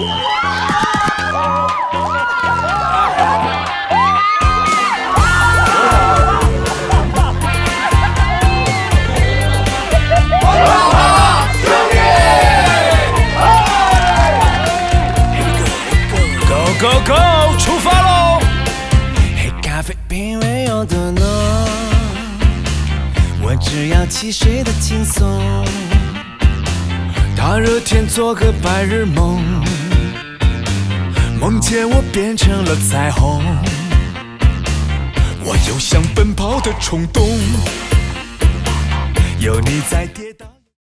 Go go， 出发喽！ 黑咖啡品味有多浓，我只要汽水的轻松。大热天做个白日梦，梦见我变成了彩虹。我有想奔跑的冲动，有你在跌倒。